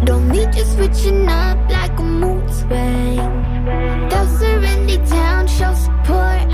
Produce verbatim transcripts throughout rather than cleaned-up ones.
Don't need you switching up like a mood swing. They'll serenity down, show support.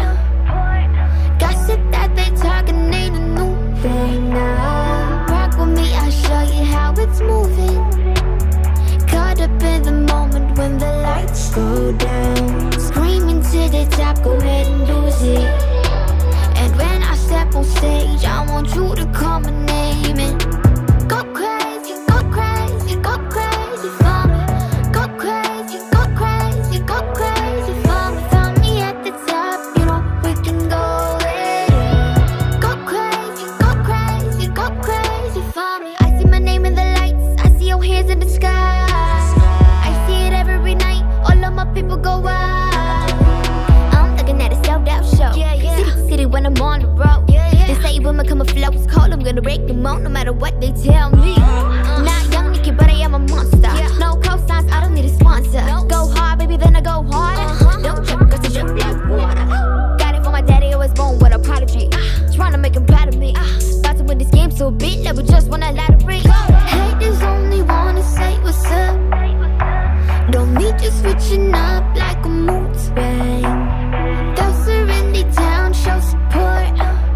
Gossip that they talking ain't a new thing. Now rock with me, I'll show you how it's moving. Caught up in the moment when the lights go down. Screaming to the top, go ahead and lose it. And when I step on stage, I want you to call my name and go crazy, go crazy, go crazy for me. Go crazy, go crazy, go crazy for me. Find me at the top, you know we can go there. Go crazy, go crazy, go crazy for me. I see my name in the lights, I see your hands in the sky. I see it every night, all of my people go wild. I'm looking at a sold out show. Yeah, yeah. City to city when I'm on the road. Yeah, yeah. They say when I come a flow is cold, I'm gonna break them out no matter what they tell me. Uh, Not young Nicki, but I am a monster. Yeah. No cosigns, I don't need a sponsor. No. Go hard, baby, then I go harder. Uh-huh. Don't trip, cause I drip like water. Got it from my daddy, I was born with a prodigy. Uh, Trying to make him proud of me. Uh, About to win this game so big that we just won a lottery. Haters only wanna say what's up. Don't need you switching up like a mood swing. They'll serenity down, show support.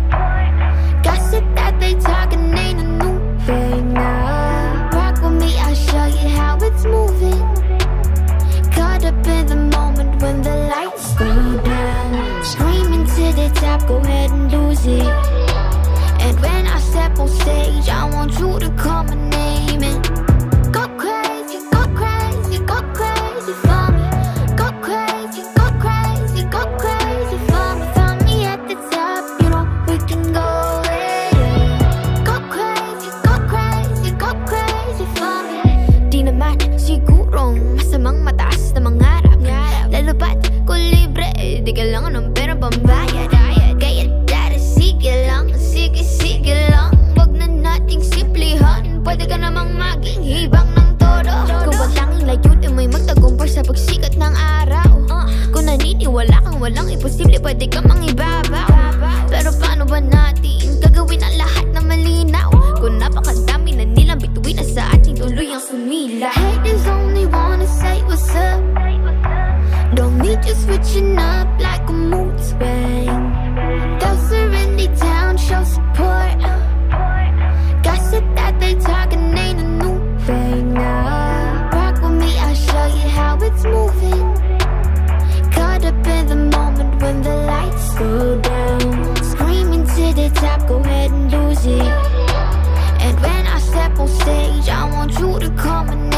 Gossip that they talking ain't a new thing. Now rock with me, I'll show you how it's moving. Caught up in the moment when the lights go down. Screaming to the top, go ahead and lose it. And when I step on stage, I want you to call my name and go crazy, go crazy, go crazy for me. Go crazy, go crazy, go crazy for me. Find me at the top, you know we can go there. Go crazy, go crazy, go crazy for me. Di naman sigurong masamang mataas na mangarap. Lalo ba't kung libre, di kailangan ng pera pambayad. Kaya dati sige lang, sige sige lang. Wag na nating simplihan, pwede ka namang maging hibang ng todo. Kung wag langing layunin mo'y magtagumpay sa pagsikat ng araw. Kung naniniwala kang walang imposible, pwede ka mang ibabaw. Pero paano ba natin gagawin ang lahat na malinaw? Kung napakadami na nilang bituin na sa ating tuluyang sumila. Haters only wanna say what's up. Don't need you switching up like a mood swing. They'll serenity down, show support. Gossip that they talking ain't a new thing. Now rock with me, I'll show you how it's moving. Caught up in the moment when the lights go down. Screaming to the top, go ahead and lose it. And when I step on stage, I want you to call my name.